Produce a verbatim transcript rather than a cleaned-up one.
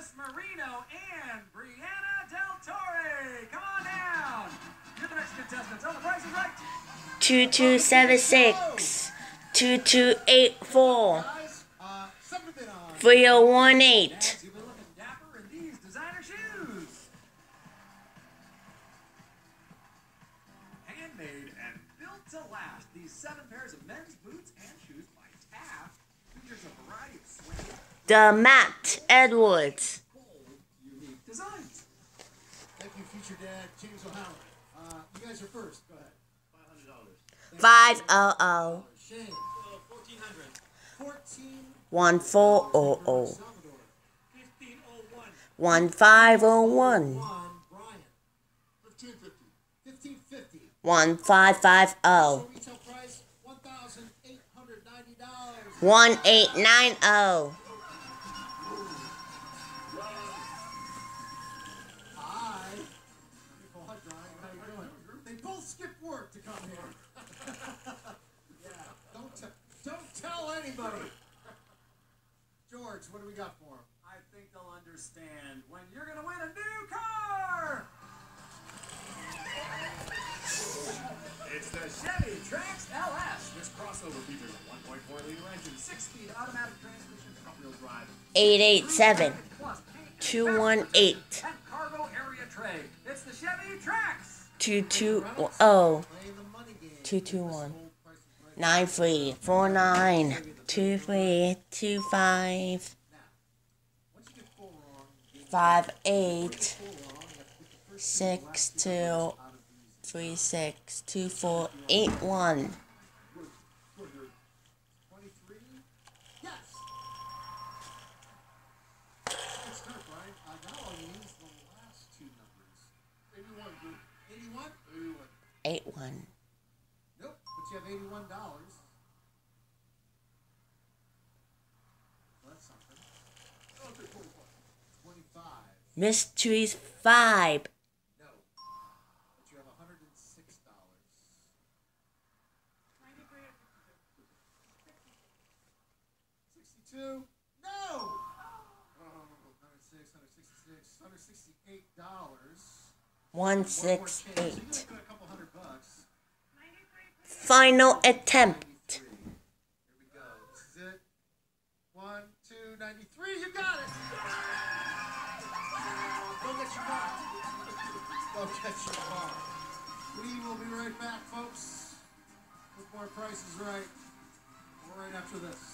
Alice Marino and Brianna Del Torre. Come on down. You're the next contestants on The Price is Right. two two seven six, two two eight four, three oh one eight. You'll be looking dapper in these designer shoes. Handmade and built to last. These seven pairs of men's boots and shoes by Taft features a variety of suede, The Matt Edwards. bold, unique designs. Thank you, future dad, James O'Halloran. Uh, you guys are first. Go ahead. Five hundred dollars. five hundred. Shane. Fourteen hundred. Fourteen. one four hundred. Salvador. Fifteen oh one. one five oh one. One. Brian. Fifteen fifty. Fifteen fifty. one five five oh. Retail price one thousand eight hundred ninety dollars. one eight nine oh. Hi. Well, hi, Brian. How you doing? They both skipped work to come here. Yeah. Don't t- don't tell anybody. George, what do we got for him? I think they'll understand when you're going to win a new car. It's the Chevy Trax L S. This crossover features a one point four liter engine, six-speed automatic transmission, front-wheel drive, eight eight seven, plus paint and two one eight, and cargo area tray. It's the Chevy Trax. two two oh, Playing the money game. two two one, Old Price is Right. nine three four nine, two three two five, Once you get four wrong, you get five eight, four wrong, you have to pick the first six two numbers two, out of these. three six, two four eight one. twenty-three? Yes! Let's start, Brian. Uh, now I'll use the last two numbers. eighty-one, group. eighty-one? eighty-one. eight one. Nope, but you have eighty-one dollars. Well, that's something. Oh, okay, twenty-five. Mysteries five. No. But you have one hundred six dollars. sixty-two? No! Oh, one hundred six, one hundred sixty-six, one hundred sixty-eight dollars. one six So eight. you're looking at a couple hundred bucks. Final attempt. Here we go. This is it. One, two, ninety-three. You got it. Go get your car. Go get your car. We will be right back, folks. With more Prices Right. Right after this.